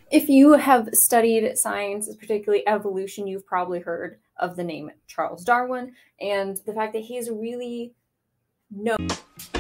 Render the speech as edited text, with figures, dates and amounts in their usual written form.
If you have studied science, particularly evolution, you've probably heard of the name Charles Darwin and the fact that he's really known